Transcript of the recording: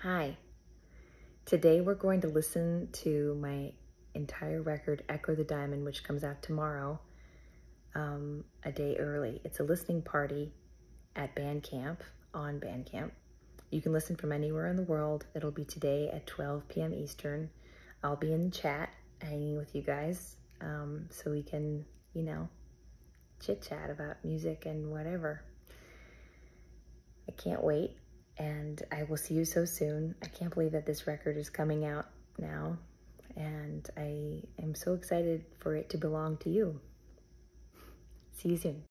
Hi. Today we're going to listen to my entire record, Echo the Diamond, which comes out tomorrow, a day early. It's a listening party at Bandcamp, on Bandcamp. You can listen from anywhere in the world. It'll be today at 12 p.m. Eastern. I'll be in the chat hanging with you guys, so we can, chit-chat about music and whatever. I can't wait, and I will see you so soon. I can't believe that this record is coming out now, and I am so excited for it to belong to you. See you soon.